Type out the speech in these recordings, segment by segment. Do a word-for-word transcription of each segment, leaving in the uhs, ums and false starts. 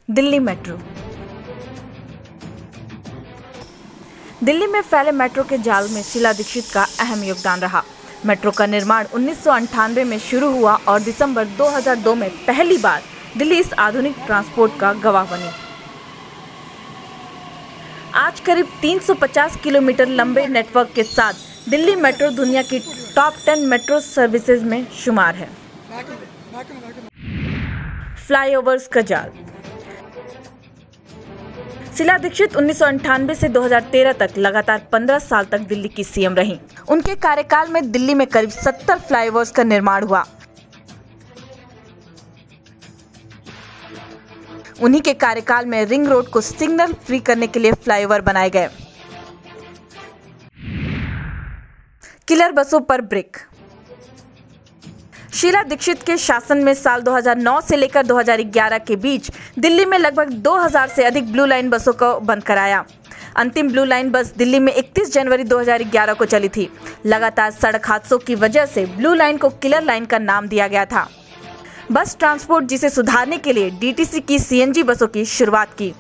Delhi metro. Delhi में फैले metro के जाल में शीला दीक्षित का अहम योगदान रहा। मेट्रो का निर्माण उन्नीस सौ अंठानवे में शुरू हुआ और दिसंबर दो हज़ार दो में पहली बार दिल्ली इस आधुनिक ट्रांसपोर्ट का गवाह बनी। आज करीब तीन सौ पचास किलोमीटर लंबे नेटवर्क के साथ दिल्ली मेट्रो दुनिया की टॉप टेन मेट्रो सर्विसेज में शुमार है। फ्लाईओवर्स का जाल। शीला दीक्षित उन्नीस सौ अंठानवे से दो हज़ार तेरह तक लगातार पंद्रह साल तक दिल्ली की सीएम रहीं। उनके कार्यकाल में दिल्ली में करीब सत्तर फ्लाईओवर्स का निर्माण हुआ। उन्हीं के कार्यकाल में रिंग रोड को सिग्नल फ्री करने के लिए फ्लाईओवर बनाए गए। किलर बसों पर ब्रेक। शीला दीक्षित के शासन में साल दो हज़ार नौ से लेकर दो हज़ार ग्यारह के बीच दिल्ली में लगभग दो हज़ार से अधिक ब्लू लाइन बसों को बंद कराया। अंतिम ब्लू लाइन बस दिल्ली में इकतीस जनवरी दो हज़ार ग्यारह को चली थी। लगातार सड़क हादसों की वजह से ब्लू लाइन को किलर लाइन का नाम दिया गया था। बस ट्रांसपोर्ट जिसे सुधारने के लिए डीटीसी की सीएनजी बसों की शुरुआत की।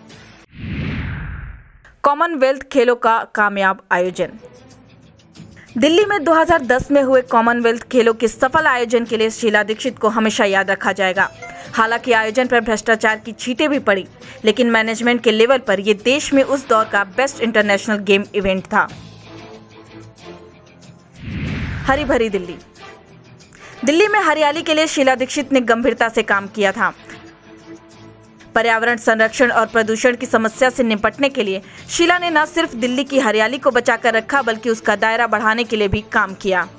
कॉमनवेल्थ खेलों का कामयाब आयोजन। दिल्ली में दो हज़ार दस में हुए कॉमनवेल्थ खेलों के सफल आयोजन के लिए शीला दीक्षित को हमेशा याद रखा जाएगा। हालांकि आयोजन पर भ्रष्टाचार की छींटें भी पड़ी, लेकिन मैनेजमेंट के लेवल पर यह देश में उस दौर का बेस्ट इंटरनेशनल गेम इवेंट था। हरी भरी दिल्ली। दिल्ली में हरियाली के लिए शीला दीक्षित ने गंभीरता से काम किया था। पर्यावरण संरक्षण और प्रदूषण की समस्या से निपटने के लिए शीला ने न सिर्फ दिल्ली की हरियाली को बचाकर रखा, बल्कि उसका दायरा बढ़ाने के लिए भी काम किया।